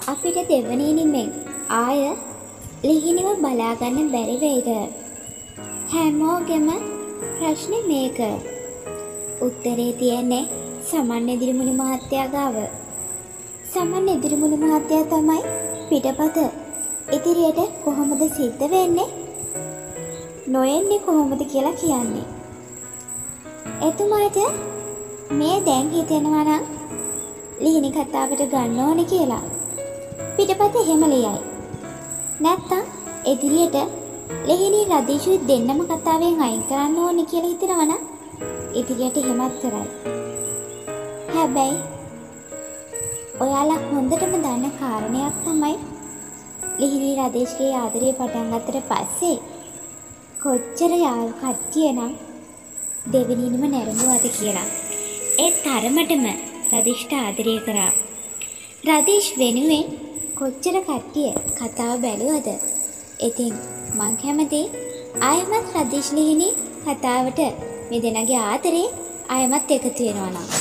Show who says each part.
Speaker 1: අපිට දෙවනීනිමෙන් ආය ලිහිණිව බලා ගන්න බැරි වෙයිද? හැමෝගෙම ප්‍රශ්නේ මේක. උත්තරේ තියෙන්නේ සමන් එදිරිමුණි මහත්තයා ගාව. සමන් එදිරිමුණි මහත්තයා තමයි පිටපත ඉදිරියට කොහොමද සිද්ධ වෙන්නේ? නොයෙන්නේ කොහොමද කියලා කියන්නේ. එතුමාට මේ දැන් හිතෙනවා නම් ලිහිණි කතාවට ගන්න ඕනේ කියලා. පිටපත එහෙම ලියයි. නැත්තම් ඉදිරියට ලිහිණි රදීෂුයි දෙන්නම කතාවෙන් අයින් කරන්න ඕනේ කියලා හිතනවා නම් ඉදිරියට එහෙමත් කරයි. හැබැයි ඔයාලා හොඳටම දන්න කාරණයක් තමයි ලිහිණි රදීෂ්ගේ ආදරේ පටන් ගත්තට පස්සේ කොච්චර යාළු කට්ටිය නම් දෙවෙනිනම නැරඹුවාද කියලා. ඒ තරමටම රදීෂ්ට ආදරය කරා. රදීෂ් වෙනුවෙන් කොච්චර කට්ටිය කතාව බැලුවද? ඉතින් මං කැමති ආයමත් රදීෂ් ලිහිණි කතාවට මේ දෙනාගේ ආදරේ ආයමත් එකතු වෙනවා නම්.